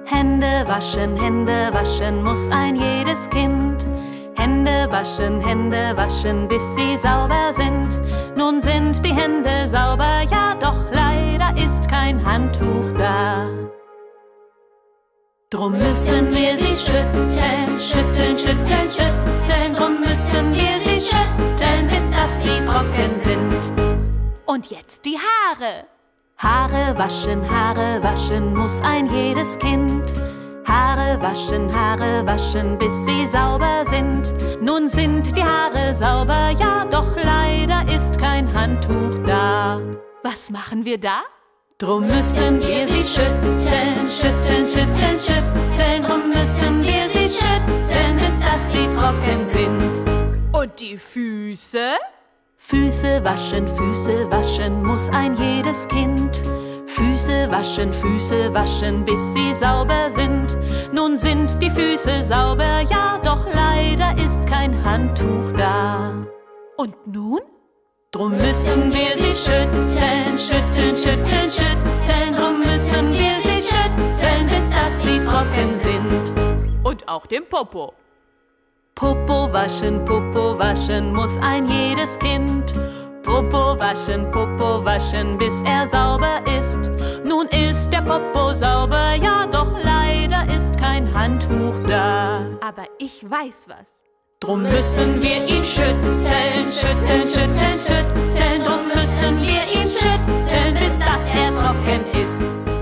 Hände waschen muss ein jedes Kind. Hände waschen, bis sie sauber sind. Nun sind die Hände sauber, ja, doch leider ist kein Handtuch da. Drum müssen wir sie schütteln, schütteln, schütteln, schütteln. Drum müssen wir sie schütteln, bis dass sie trocken sind. Und jetzt die Haare. Haare waschen muss ein jedes Kind. Haare waschen, bis sie sauber sind. Nun sind die Haare sauber, ja, doch leider ist kein Handtuch da. Was machen wir da? Drum müssen wir sie schütteln, schütteln, schütteln, schütteln. Drum müssen wir sie schütteln, bis dass sie trocken sind. Und die Füße? Füße waschen muss ein jedes Kind. Füße waschen, bis sie sauber sind. Nun sind die Füße sauber, ja, doch leider ist kein Handtuch da. Und nun? Drum müssen wir sie schütteln, schütteln, schütteln, schütteln. Drum müssen wir sie schütteln, bis dass sie trocken sind. Und auch den Popo. Popo waschen muss ein jedes Kind. Popo waschen, bis er sauber ist. Nun ist der Popo sauber, ja, doch leider ist kein Handtuch da. Aber ich weiß was. Drum müssen wir ihn schütteln, schütteln, schütteln, schütteln. Drum müssen wir ihn schütteln, bis dass er trocken ist.